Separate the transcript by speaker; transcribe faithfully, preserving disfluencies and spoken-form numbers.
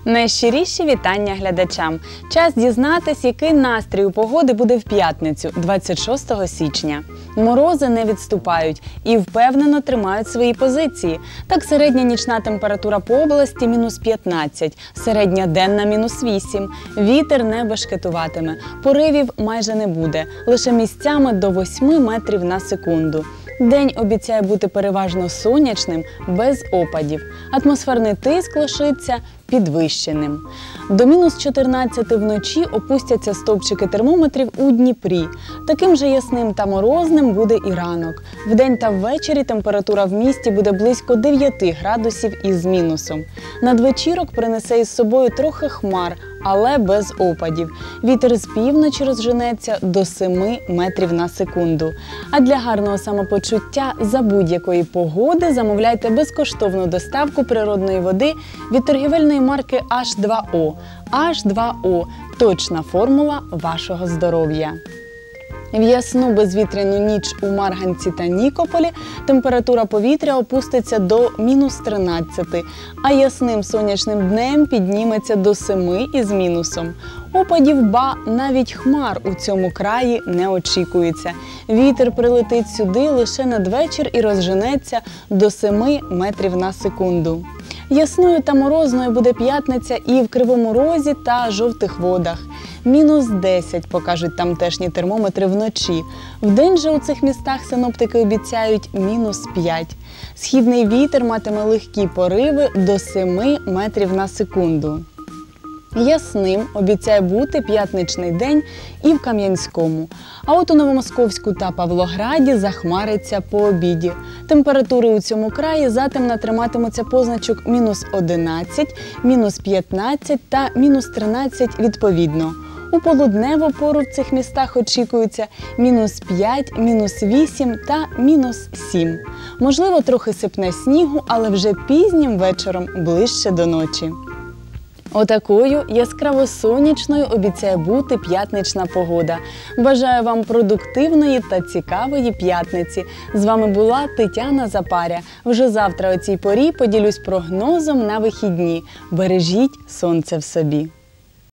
Speaker 1: Найщиріші вітання глядачам! Час дізнатись, який настрій у погоди буде в п'ятницю, двадцять шостого січня. Морози не відступають і впевнено тримають свої позиції. Так, середня нічна температура по області – мінус п'ятнадцять, середня денна – мінус вісім. Вітер не бешкетуватиме, поривів майже не буде, лише місцями до восьми метрів на секунду. День обіцяє бути переважно сонячним, без опадів. Атмосферний тиск лишиться підвищеним. До мінус чотирнадцяти вночі опустяться стовпчики термометрів у Дніпрі. Таким же ясним та морозним буде і ранок. Вдень та ввечері температура в місті буде близько дев'яти градусів із мінусом. Надвечірок принесе із собою трохи хмар, але без опадів. Вітер з півночі розженеться до семи метрів на секунду. А для гарного самопочуття за будь-якої погоди замовляйте безкоштовну доставку природної води від торгівельної марки аш два о. аш два о – точна формула вашого здоров'я. В ясну безвітряну ніч у Марганці та Нікополі температура повітря опуститься до мінус тринадцяти, а ясним сонячним днем підніметься до семи із мінусом. Опадів, ба, навіть хмар у цьому краї не очікується. Вітер прилетить сюди лише надвечір і розженеться до семи метрів на секунду. Ясною та морозною буде п'ятниця і в Кривому Розі та Жовтих Водах. Мінус десять покажуть тамтешні термометри вночі. Вдень же у цих містах синоптики обіцяють мінус п'ять. Східний вітер матиме легкі пориви до семи метрів на секунду. Ясним обіцяє бути п'ятничний день і в Кам'янському. А от у Новомосковську та Павлограді захмариться по обіді. Температури у цьому краї затемно триматимуться позначок мінус одинадцять, мінус п'ятнадцять та мінус тринадцять відповідно. У полудневу пору в цих містах очікується мінус п'ять, мінус вісім та мінус сім. Можливо, трохи сипне снігу, але вже пізнім вечором ближче до ночі. Отакою яскраво сонячною обіцяє бути п'ятнична погода. Бажаю вам продуктивної та цікавої п'ятниці. З вами була Тетяна Запаря. Вже завтра о цій порі поділюсь прогнозом на вихідні. Бережіть сонце в собі.